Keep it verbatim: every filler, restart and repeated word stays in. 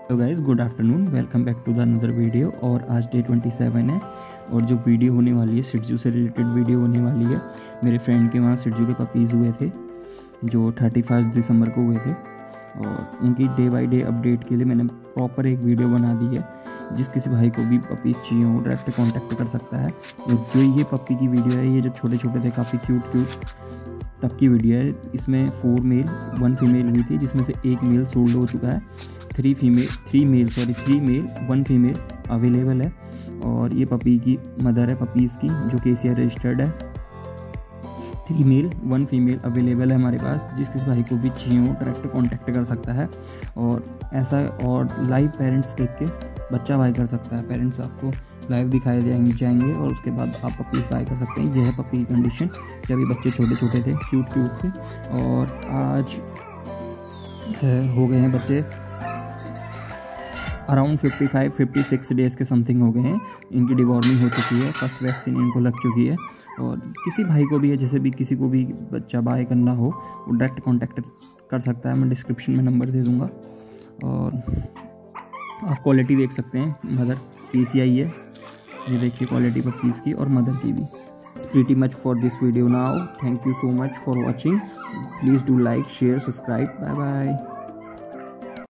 तो guys good afternoon, welcome back to the another video. और आज डे ट्वेंटी सेवन है और जो वीडियो होने वाली है शिट्जू से रिलेटेड वीडियो होने वाली है। मेरे फ्रेंड के वहाँ शिट्जू के पपीज़ हुए थे जो थर्टी फर्स्ट दिसंबर को हुए थे और उनकी डे बाय डे अपडेट के लिए मैंने प्रॉपर एक वीडियो बना दी है। जिस किसी भाई को भी पपीज़ चाहिए हो डायरेक्ट कॉन्टैक्ट कर सकता है। और जो ये पपी की वीडियो है, ये जब छोटे छोटे थे काफ़ी क्यूट क्यूट तब की वीडियो है। इसमें फोर मेल वन फीमेल हुई थी जिसमें से एक मेल सोल्ड हो चुका है। Three female three male sorry three male one female available है। और ये पपी की मदर है पपीज़ की जो के सी आर रजिस्टर्ड है। Three male one female available है हमारे पास। जिस किसी भाई को भी चाहिए हो डायरेक्ट कांटेक्ट कर सकता है। और ऐसा और लाइव पेरेंट्स देख के बच्चा बाय कर सकता है। पेरेंट्स आपको लाइव दिखाए जाएंगे जाएंगे और उसके बाद आप पपीज़ बाय कर सकते हैं। यह है पपी की कंडीशन जब ये बच्चे छोटे छोटे थे, क्यूट क्यूट थे। और आज है, हो गए हैं बच्चे around fifty five fifty six days के समथिंग हो गए हैं। इनकी डिवॉर्मिंग हो चुकी है, फर्स्ट वैक्सीन इनको लग चुकी है। और किसी भाई को भी है, जैसे भी किसी को भी बच्चा बाय करना हो वो डायरेक्ट कांटेक्ट कर सकता है। मैं डिस्क्रिप्शन में नंबर दे दूँगा। और आप क्वालिटी देख सकते हैं, मदर पी सी आई है, ये देखिए क्वालिटी पपीज़ की और मदर की भी। It's pretty much for this video now. Thank you so much for watching. Please do like share subscribe. Bye bye.